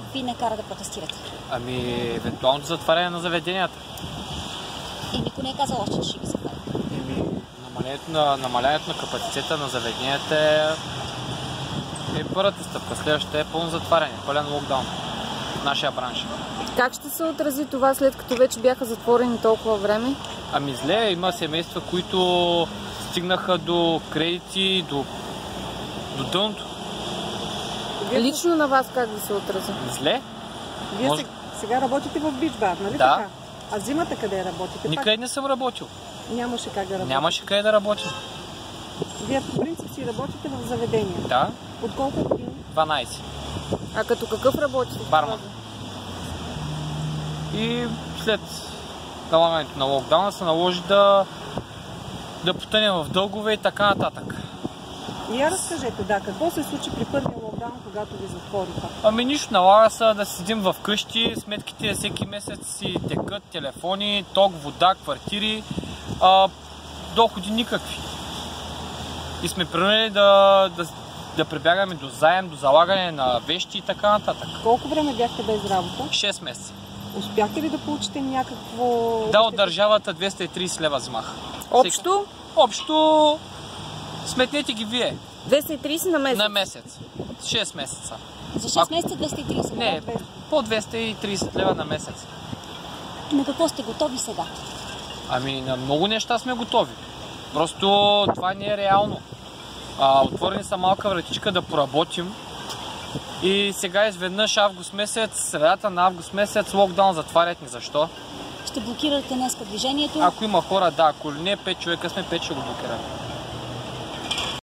ви накара да протестирате? Ами, евентуалното затваряне на заведенията. И никой не е казал още, че ще ги затваря. Намалянето на капацитета на заведенията е първата стъпка. Следващата е пълно затваряне, пълен локдаун в нашия бранш. Как ще се отрази това, след като вече бяха затворени толкова време? Ами зле, има семейства, които стигнаха до кредити, до дъното. Лично на вас как да се отрази? Зле. Вие сега работите в бич бар, нали Да. така? А зимата къде работите? Никъде не съм работил. Нямаше как да работите. Нямаше къде да работим. Вие по принцип си работите в заведения. Да. От колко години? 12. А като какъв работите? Барман. И след налагането на локдауна се наложи да потънем в дългове и така нататък. И я разкажете, какво се случи при първия локдаун, когато ви затвориха? Ами нищо, налага се да седим в къщи, сметките всеки месец си текат, телефони, ток, вода, квартири, доходи никакви. И сме принудени да прибягаме до заем, до залагане на вещи и така нататък. Колко време бяхте без работа? 6 месеца. Успяхте ли да получите някакво... Да, от държавата 230 лева взимах. Общо? Общо, сметнете ги вие. 230 на месец? На месец. 6 месеца. За 6 месеца 230? Не, по 230 лева на месец. На какво сте готови сега? Ами на много неща сме готови. Просто това не е реално. Отворени са малка вратичка да поработим. И сега изведнъж август месец, средата на август месец, локдаун затварят ни. Защо? Ще блокирате днес движението? Ако има хора, да. Ако не 5 човека сме, 5 ще го блокираме.